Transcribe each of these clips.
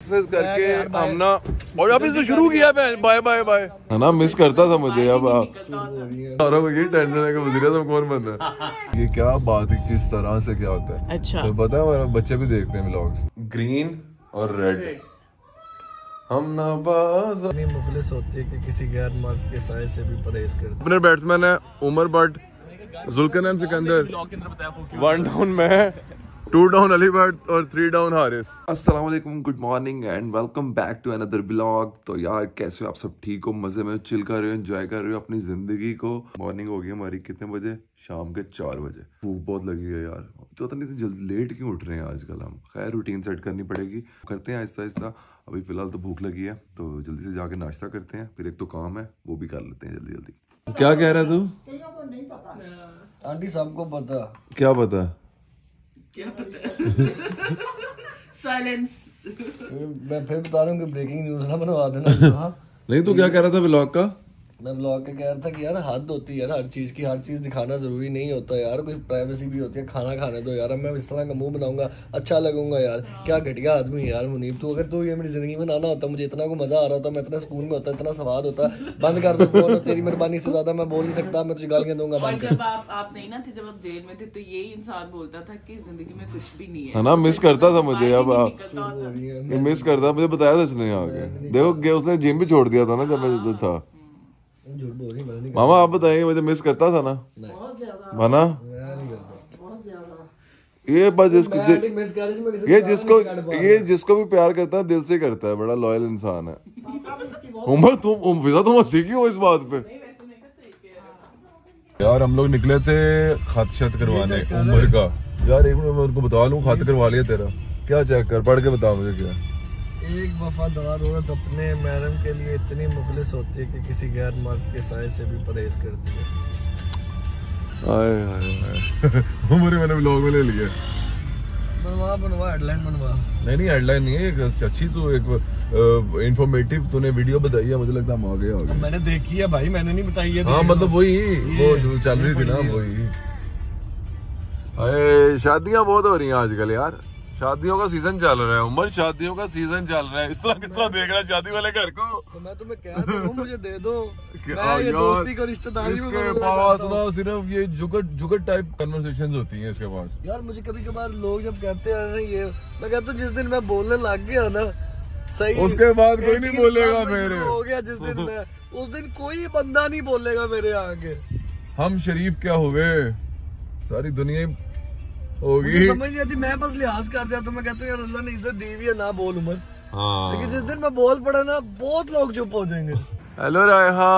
विस करके हम ना और अभी तो शुरू किया बाय बाय बाय है ना। मिस करता था मुझे अब सारा को ये टेंशन है कि वज़ीर आज़म कौन बनना है। ये क्या बात है, किस तरह से क्या होता है। अच्छा तो पता है हमारे बच्चे भी देखते हैं व्लॉग्स। ग्रीन और रेड हम नाबाज मुखलिस होती है कि किसी गैर मर्द के साए से भी परहेज करते। अपने बैट्समैन है उमर बट, जुल्करनैन सिकंदर, 1 डाउन मैं, 2 डाउन अली भट्ट और 3 डाउन हारिस। अस्सलाम वालेकुम, good morning and welcome back to another blog. तो यार कैसे हो आप सब? ठीक हो, मजे में चिल कर रहे हो, एंजॉय कर रहे हो अपनी जिंदगी को। मॉर्निंग हो गई हमारी कितने बजे? शाम के 4 बजे। भूख बहुत लगी है यार, तो पता नहीं जल्दी लेट क्यों उठ रहे हैं आजकल हम। खैर रूटीन सेट करनी पड़ेगी, करते हैं आहिस्ता आहिस्ता। अभी फिलहाल तो भूख लगी है तो जल्दी से जाके नाश्ता करते हैं, फिर एक तो काम है वो भी कर लेते हैं जल्दी जल्दी। क्या कह रहा तू? आंटी सबको पता। क्या पता? क्या पता? साइलेंस। मैं फिर बता रहा हूँ कि ब्रेकिंग न्यूज़ ना बनवा देना। नहीं तो क्या कह रहा था व्लॉग का? मैं व्लॉग का कह रहा था कि यार हद होती है यार हर चीज़ की, हर चीज़ दिखाना जरूरी नहीं होता यार, कोई प्राइवेसी भी होती है। खाना खाने दो यार, मैं इस तरह का मुंह बनाऊंगा अच्छा लगूंगा यार। क्या घटिया आदमी है यार मुनीब तू। अगर तू ये मेरी जिंदगी में ना होता, मुझे इतना को मजा आ रहा था, मैं इतना सुकून में होता, इतना स्वाद होता। बंद कर दो फोन, तेरी मेहरबानी से ज्यादा मैं बोल नहीं सकता, मैं तुझे गालियां दूंगा। जब आप नहीं ना थे, जब आप जेल में थे तो यही इंसान बोलता था कि जिंदगी में कुछ भी नहीं है ना। मिस करता था मुझे, अब मिस करता, मुझे बताया था इसने आगे। देखो उसने जिम भी छोड़ दिया था ना जब मैं था। मामा आप बताइए, मुझे मिस करता था ना? माना ये बस ये जिसको भी प्यार करता है दिल से करता है, बड़ा लॉयल इंसान है। उमर तुम हंसी क्यों इस बात पे? यार हम लोग निकले थे खत शत करवाने उमर का। यार एक मिनट मैं उनको बता लूं, खत करवा लिया तेरा? क्या चेक कर, पढ़ के बता मुझे। क्या? एक वफादार औरत अपने महरम के लिए इतनी मुखलिस होती है कि किसी गैर मर्द के साए से भी परहेज करती है। आए आए उमर मैंने व्लॉग में ले लिया। बनवा हेडलाइन बनवा। नहीं हेडलाइन नहीं है, एक अच्छी तो एक इंफॉर्मेटिव तूने वीडियो बताई है, मुझे लगता है हम आ गए। मैंने देखी है भाई, मैंने नहीं बताई है। हाँ मतलब वही वो जो चल रही थी ना वही। अरे शादियां बहुत हो रही हैं आजकल यार, शादियों का सीजन चल रहा है उमर, शादियों का सीजन चल रहा है। इस तरह किस तरह देख रहा है शादी वाले घर को? तो मैं तुम्हें कह रहा हूं मुझे दे दो। मैं ये दोस्ती को रिश्तेदारी में इसके पास ना सिर्फ ये जुगट टाइप कन्वर्सेशंस होती हैं इसके पास। यार मुझे कभी कभार लोग जब कहते हैं ना ये, मैं कहता हूँ जिस दिन मैं बोलने लग गया ना सही, उसके बाद कोई नहीं बोलेगा मेरे। हो गया जिस दिन मैं, उस दिन कोई बंदा नहीं बोलेगा मेरे आगे। हम शरीफ क्या हुए, सारी दुनिया होगी। समझ नहीं आती, मैं बस लिहाज कर दिया तो मैं कहता हूँ यार अल्लाह ने इज्जत दी हुई है ना बोल उमर। हाँ। लेकिन जिस दिन मैं बोल पड़ा ना बहुत लोग चुप हो जाएंगे। हेलो रायहा,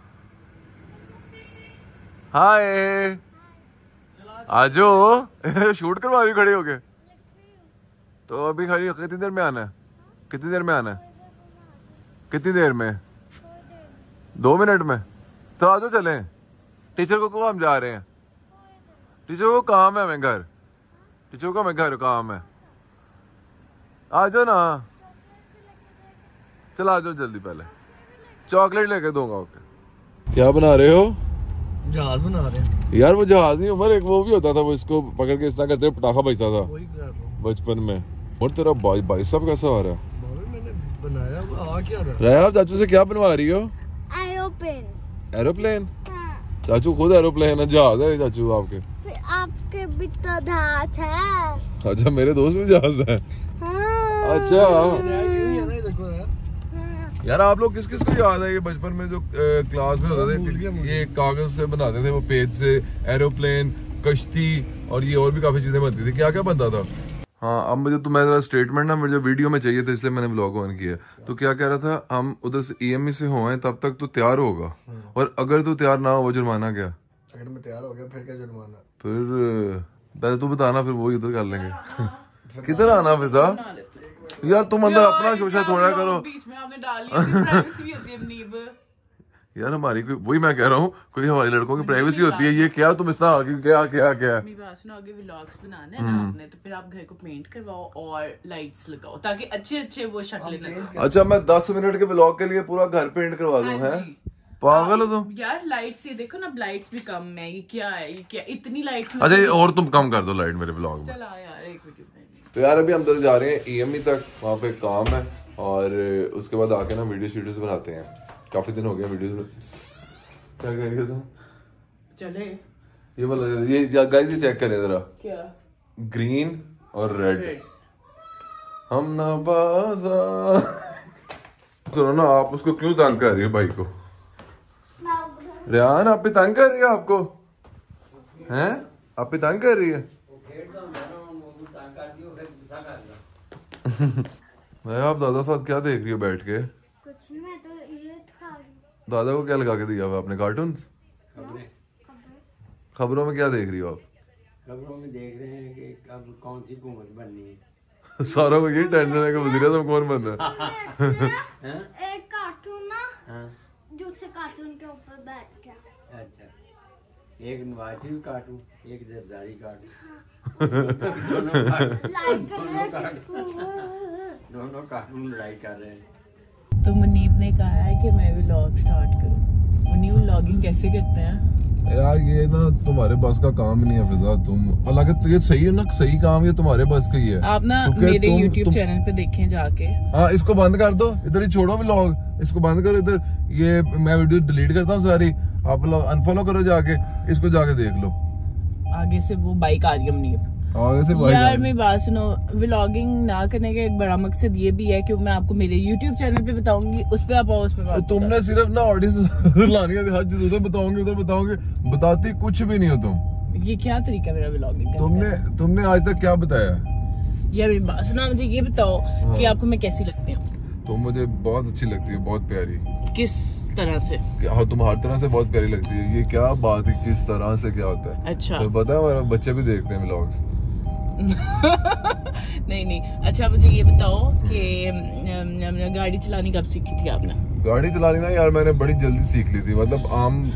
हाय आजो शूट करवा रही खड़े हो गए तो अभी खड़ी कितनी देर में आना है? कितनी देर में आना है? कितनी देर में? 2 मिनट में? तो आ जाओ चलें। टीचर को हम जा रहे हैं, टीचर को काम है हमें घर, टीचर को हमें घर काम है। आ जाओ ना, चल आ जाओ जल्दी, पहले चॉकलेट लेके दूंगा। ओके क्या बना रहे हो? जहाज बना रहे हैं यार। वो जहाज नहीं उमर, एक वो भी होता था, वो इसको पकड़ के इस तरह करते पटाखा बजता था बचपन में। और तेरा भाई साहब कैसा आ रहा है? मैंने बनाया आ क्या रहा? राया चाचू से क्या बनवा रही हो? एरोप्लेन। एरोप्लेन? चाचू खुद एरोप्लेन है, जहाज है चाचू आपके? आपके भी तो जहाज है। अच्छा मेरे दोस्त भी जहाज है। हाँ। अच्छा यार आप लोग किस किस को याद है ये बचपन में जो क्लास में होते थे, ये कागज से बनाते थे वो पेज से, एरोप्लेन, कश्ती और ये और भी काफी चीजें बनती थी। क्या क्या बनता था? हाँ अब मुझे तुम्हारा जरा स्टेटमेंट ना मुझे वीडियो में चाहिए था, इसलिए मैंने ब्लॉग ऑन किया। तो क्या कह रहा था, हम उधर से EME से होए तब तक तो तैयार होगा, और अगर तू तैयार ना हो वो जुर्माना क्या? अगर मैं तैयार हो गया फिर क्या जुर्माना? फिर पहले तू बताना, फिर वो इधर कर लेंगे। किधर आना फिजा यार, तुम अंदर अपना शोशा थोड़ा करो। बीच में आपने डाल लिया, प्राइवेसी भी होती है मुनीब। यार हमारी कोई, वही मैं कह रहा हूँ, कोई हमारे लड़कों की प्राइवेसी होती है। ये क्या तुम इतना आगे क्या क्या क्या? आगे व्लॉग्स बनाने हैं ना आपने, तो फिर आप घर को पेंट करवाओ और लाइट्स लगाओ ताकि अच्छे अच्छे वो शक्लें नजर। अच्छा मैं 10 मिनट के व्लॉग के लिए पूरा घर पेंट करवा दूं? है पागल हो तुम यार? लाइट्स ये देखो ना, लाइट्स भी कम है। ये क्या है, ये क्या इतनी लाइट्स? अच्छा और तुम कम कर दो लाइट मेरे व्लॉग में। चला यार एक वीडियो। तो यार अभी हम तो जा रहे हैं EME तक, वहाँ पे काम है और उसके बाद आके ना वीडियोस बनाते हैं। काफी दिन हो गए वीडियोस। क्या कह रही था? चले ये वाला, ये गाइस ये चेक करें जरा, क्या ग्रीन और रेड। हम ना बाजा। सुनो ना, आप उसको क्यों तंग कर रही हो भाई को? रेहान आप भी तंग कर रही है आपको? हैं? आप भी तंग कर रही है? आप दादा साथ क्या देख रही हो बैठ के? कुछ नहीं, मैं तो ये खा रही हूँ। दादा को क्या लगा के दिया हुआ आपने? कार्टून्स? खबरों में क्या देख रही हो आप? खबरों में देख रहे हैं कि अब कौन सी हुकूमत बननी है। सारा को ये टेंशन है कि वज़ीर-ए-आज़म कौन बनना है। एक कार्टून ना, दूसरे कार्टून के ऊपर बैठ गया। अच्छा, एक नवाज शरीफ काटूं, एक जरदारी काटूं। दोनों कार्टून लड़ाई कर रहे हैं। तो मुनीब ने कहा है कि मैं व्लॉग स्टार्ट करूं। मुनीब व्लॉगिंग कैसे करते हैं? यार ये ना तुम्हारे बस का काम नहीं है फिजा। तुम हालांकि तो ये सही है ना, सही काम ये तुम्हारे बस का ही है। आप ना मेरे YouTube चैनल पे देखें जाके। हाँ, इसको बंद कर दो, इधर ही छोड़ो व्लॉग, इसको बंद करो इधर। ये मैं वीडियो डिलीट करता हूँ सारी, आप लोग अनफॉलो करो जाके, इसको जाके देख लो। आगे से वो बाइक आ रही है मुनीब। आगे से यार मेरी बात सुनो, व्लॉगिंग ना करने का एक बड़ा मकसद ये भी है कि मैं आपको मेरे YouTube चैनल पे बताऊंगी, उस पे आप उस पे तुमने सिर्फ ना ऑडियंस लानी है, हर चीज उधर बताओगे उधर बताओगे, बताती कुछ भी नहीं हो तुम। ये क्या तरीका है मेरा व्लॉगिंग का? तुमने आज तक क्या बताया? यार मेरी बात सुनो, मुझे ये बताओ कि आपको मैं कैसी लगती हूँ? तुम मुझे बहुत अच्छी लगती है, बहुत प्यारी। किस तरह से? हाँ, तुम हर तरह से बहुत प्यारी लगती है। ये क्या बात है, किस तरह से क्या होता है? अच्छा, तो पता है हमारे बच्चे भी देखते हैं व्लॉग्स। नहीं। अच्छा मुझे ये बताओ कि गाड़ी चलानी कब सीखी थी आपने? गाड़ी चलानी ना यार मैंने बड़ी जल्दी सीख ली थी। मतलब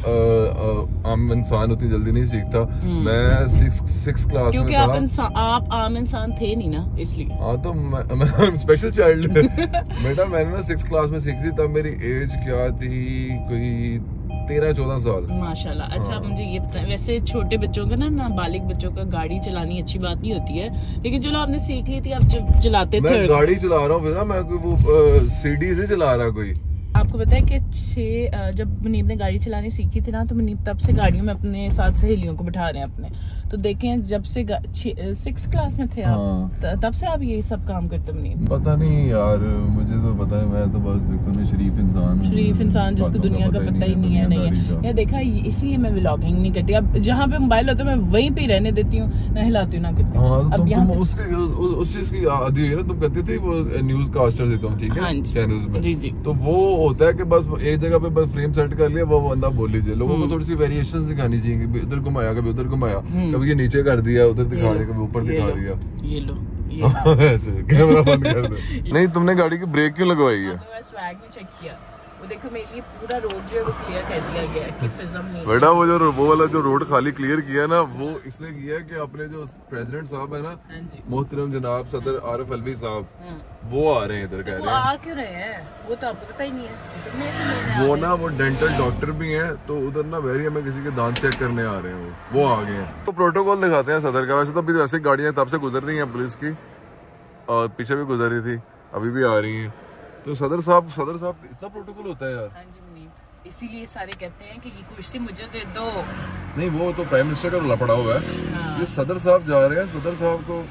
आम इंसान उतनी जल्दी नहीं सीखता। मैं 6 क्लास क्योंकि में था। आप आम इंसान थे नहीं ना, इसलिए। हाँ, तो मैं स्पेशल चाइल्ड बेटा। मैंने ना 6 क्लास में सीखी थी, तब मेरी एज क्या थी, कोई 13-14 साल। माशाल्लाह। अच्छा, आप मुझे ये बताएं, वैसे छोटे बच्चों का ना, नाबालिग बच्चों का गाड़ी चलानी अच्छी बात नहीं होती है, लेकिन चलो आपने सीख ली थी, आप जब चलाते थे। मैं गाड़ी चला रहा हूँ, मैं कोई वो सीडी से चला रहा कोई। आपको पता है कि जब मुनीब ने गाड़ी चलानी सीखी थी ना, तो मुनीब तब से गाड़ियों में अपने साथ सहेलियों को बिठा रहे हैं अपने। तो देखें, जब से 6 क्लास में थे आप, तब से आप ये सब काम करते मुनीब? पता नहीं यार, मुझे तो पता है, मैं तो बस देखो ना शरीफ इंसान जिसको दुनिया का पता ही नहीं है। नहीं है देखा, इसलिए मैं व्लॉगिंग नहीं करती। अब जहाँ पे मोबाइल होता है मैं वहीं पे रहने देती हूँ, ना हिलाती हूँ ना करती हूँ। अब तुम उस चीज की आदी है ना, तुम करती थी वो न्यूज कास्टर थे तुम, ठीक है, चैनल्स में। जी। तो वो होता है कि बस एक जगह पे बस फ्रेम सेट कर लिया, वो बंदा बोल लीजिए। लोगों को थोड़ी सी वेरिएशंस दिखानी चाहिए, कभी इधर घुमाया, कभी उधर घुमाया, कभी ये नीचे कर दिया, उधर दिखा दिया, कभी ऊपर दिखा दिया। ये लो ऐसे कैमरा बंद कर दे। नहीं, तुमने गाड़ी की ब्रेक क्यों लगवाई है? मैं स्वैग में चेक किया, वो देखो मेरे लिए पूरा रोड जो है वो क्लियर कर दिया गया है कि फिज़म नहीं। बेटा वो वाला जो रोड खाली क्लियर किया ना, वो इसलिए किया है कि अपने जो प्रेसिडेंट साहब है ना, मोहतरम जनाब सदर आरिफ अलवी साहब, वो आ रहे हैं इधर। कह रहे हैं आ क्यों रहे हैं, वो तो आपको पता ही नहीं है। वो ना वो डेंटल डॉक्टर भी हैं, तो उधर ना वेरी में किसी के दांत चेक करने आ रहे हैं, वो आ गए हैं। तो प्रोटोकॉल दिखाते हैं सदर का। वैसे तो अभी वैसे गाड़ियां तब से गुजर रही हैं पुलिस की, और पीछे भी गुजर रही थी, अभी भी आ रही हैं। तो सदर साहब इतना प्रोटोकॉल होता है यार। हाँ जी मुनीब, इसीलिए सारे कहते हैं कि ये कुर्सी मुझे दे दो। नहीं, वो तो प्राइम मिनिस्टर का रोला पड़ा हुआ है। हाँ। ये सदर साहब जा रहे हैं, सदर साहब को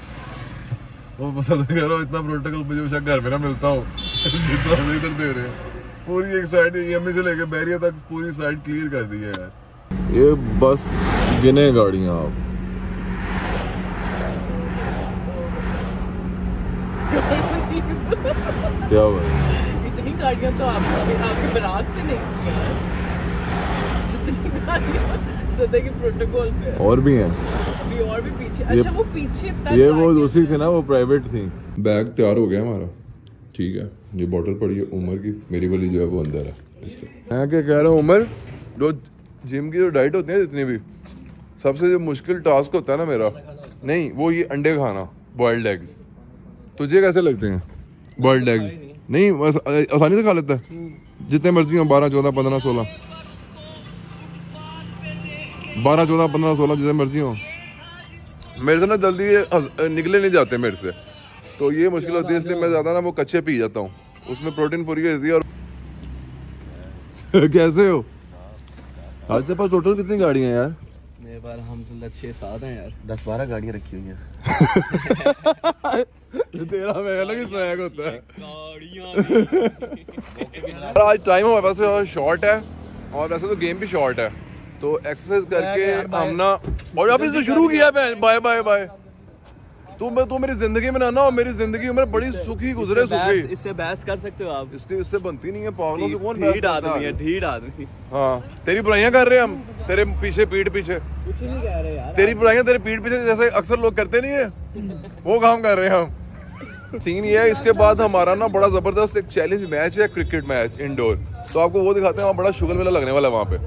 वो सदर कह रहा हूँ, इतना प्रोटोकॉल मुझे घर में ना मिलता हूँ जितना इधर दे रहे हैं। पूरी एक साइड EMI से लेके बैरिया तक पूरी साइड क्लियर कर दी है यार। ये बस गिने गाड़ियां आप। क्या हुआ? इतनी गाड़ियां तो आपके बारात पे नहीं थी यार, जितनी गाड़ियां सदर के प्रोटोकॉल पे। और भी हैं अभी, और भी पीछे। अच्छा, वो पीछे तक ये वो दूसरी थी ना, वो प्राइवेट थी। बैग तैयार हो गया हमारा, ठीक है। ये बॉटल पड़ी है उमर की, मेरी वाली जो है वो अंदर है इसके। मैं क्या कह रहा हूँ उमर, जो जिम की जो डाइट होती है जितनी भी, सबसे जो मुश्किल टास्क होता है ना मेरा, नहीं वो ये अंडे खाना, बॉइल्ड एग्स। तुझे कैसे लगते हैं बॉइल्ड एग्स? नहीं, बस आसानी से खा लेता है, जितने मर्जी हो, 12, 14, 15, 16, 12, 14, 15, 16 जितने मर्जी हो। मेरे से ना जल्दी ये निकले नहीं जाते मेरे से, तो ये मुश्किल होती है, इसलिए मैं ज़्यादा ना वो कच्चे पी जाता हूँ। उसमें प्रोटीन पूरी होती है। और कैसे हो? आज तेरे पास टोटल कितनी गाड़ियां यार? मेरे पास हम तो 6-7 हैं यार, 10-12 गाड़ियां रखी हुई हैं। तेरा मैं अलग ही स्वैग होता है। आज टाइम हमारे पास शॉर्ट है और वैसे तो गेम भी शॉर्ट है, तो एक्सरसाइज करके हम ना, और अभी तो शुरू किया है। Bye bye bye. तू मेरी जिंदगी में ना, मेरी जिंदगी में बड़ी सुखी गुजरे। सुखी इससे बहस कर सकते हो आप? इससे बनती नहीं है, पागलों से कौन ढीठ आदमी है, ढीठ आदमी। हाँ, तेरी बुराइयां कर रहे हैं हम तेरे पीछे, पीठ पीछे। कुछ नहीं कह रहे यार, तेरी बुराइयां तेरे पीठ पीछे जैसे अक्सर लोग करते नहीं है, वो काम कर रहे हैं हम। सीन ये है, इसके बाद हमारा ना बड़ा जबरदस्त एक चैलेंज मैच है, क्रिकेट मैच इंडोर, तो आपको वो दिखाते हैं। वहाँ बड़ा शुगर मेला लगने वाला है वहाँ पे।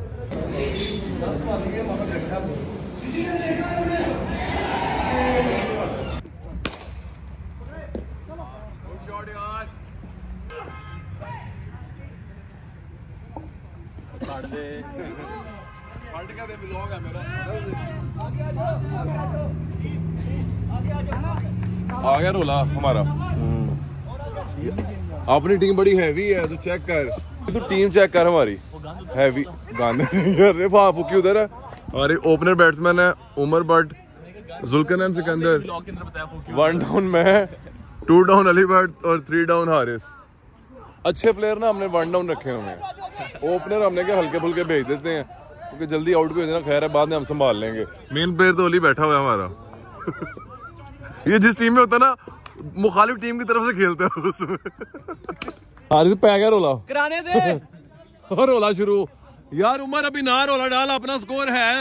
आ गया रोला हमारा। अपनी टीम बड़ी हैवी है, तो चेक कर, तो टीम चेक कर हमारी हैवी। गांधी फुकी उधर है। हमारे ओपनर बैट्समैन है उमर भट्ट, जुल्करनैन सिकंदर, 1 डाउन मैं, 2 डाउन अली भट्ट और 3 डाउन हारिस। अच्छे प्लेयर ना हमने 1 डाउन रखे हुए हैं। ओपनर हमने क्या हल्के फुल्के भेज देते हैं, क्योंकि जल्दी आउट भी हो जाना, खैर है बाद में हम संभाल लेंगे। मेन प्लेयर तो अली बैठा हुआ है हमारा। ये जिस टीम में होता है ना, मुखालिफ टीम की तरफ से खेलते हैं उसमें। हारिस पै गया रोला, कराने दे। और रोला शुरू यार। उमर अभी ना रोला डाल, अपना स्कोर है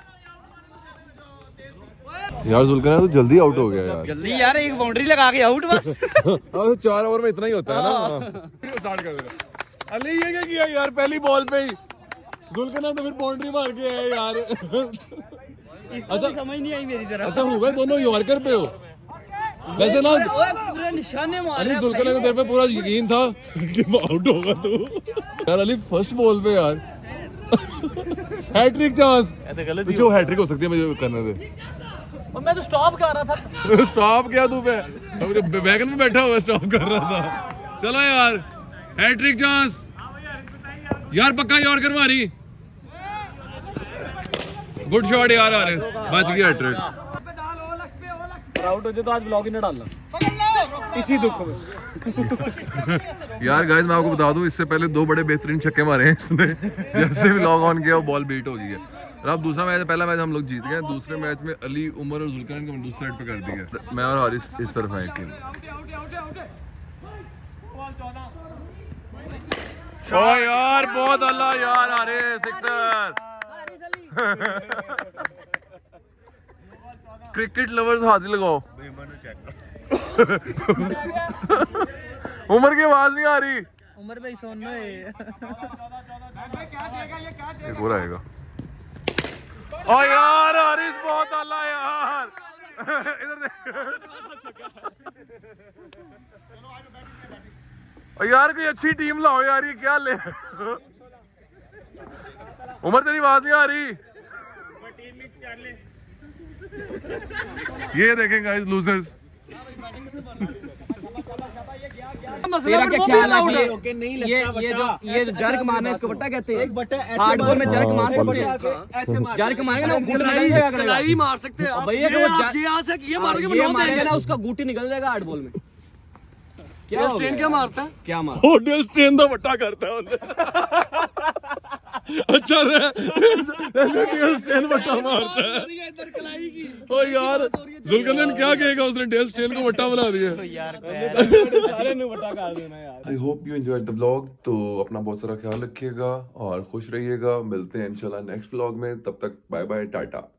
यार। जुल्करनैन तो जल्दी आउट हो गया यार। जल्दी यार, एक बाउंड्री लगा के आउट बस। 4 ओवर में इतना ही होता है ना। स्टार्ट कर दे। अली ये क्या किया यार, पहली बॉल पे ही जुल्करनैन तो फिर बाउंड्री मार के आया यार। अच्छा, समझ नहीं आई मेरी तरफ। अच्छा हो गए दोनों यॉर्कर पे हो वैसे ना। पूरे निशाने मारे। अली जुल्करनैन को तेरे पे पूरा यकीन था कि आउट होगा तू यार। अली फर्स्ट बॉल पे यार हैट्रिक चांस। जो हैट्रिक हो सकती है मुझे करने दे। मैं तो स्टॉप कर रहा था। स्टॉप क्या तू पे बैगन में बैठा हुआ स्टॉप कर रहा था। चलो यार, हैट्रिक चांस यार, पक्का यॉर्कर मारी। गुड शॉट यार, हारिस बच गया हैट्रिक। आउट हो जाए तो आज ब्लॉग ही ना डालना, इसी दुख में। यार गाइस मैं आपको बता दूं, इससे पहले 2 बड़े बेहतरीन छक्के मारे हैं इसने। जैसे भी लॉग ऑन किया वो बॉल बीट हो गई है। और अब दूसरा मैच, पहला मैच हम लोग जीत गए, दूसरे मैच में अली, उमर और जुल्करनैन को दूसरी साइड पे कर दिया। मैं और हारिस इस तरफ है टीम। ओ यार बहुत अल्लाह यार, हारिस सिक्सर। क्रिकेट लवर्स हाथ ही लगाओ। उमर की आवाज नहीं आ रही। उमर भाई सोना है। एक और आएगा। ओ यार हारिस बहुत अल्लाह यार। इधर देख यार, कोई अच्छी टीम लाओ यार, ये क्या ले। उमर तेरी आवाज नहीं आ रही। ये देखें गाइस लूजर्स। तेरा क्या ख्याल है कि ये जो जर्क मारना इसको बट्टा कहते हैं? हार्डकोर में जर्क मार सकते हैं, जर्क मारेंगे ना कलाई मार सकते हैं भैया। ये मारेंगे ना, उसका गूटी निकल जाएगा हार्ड बॉल में। क्या स्ट्रेन क्या मारता है? क्या मारता है? स्ट्रेन तो बट्टा करता है। अच्छा स्ट्रेन बट्टा मारता है। ओ यार जुल्करनैन क्या कहेगा, उसने डेल स्ट्रेन को बट्टा बना दिया। I hope you enjoyed the vlog. तो अपना बहुत सारा ख्याल रखिएगा और खुश रहिएगा। मिलते हैं इंशाल्लाह नेक्स्ट व्लॉग में, तब तक बाय बाय, टाटा।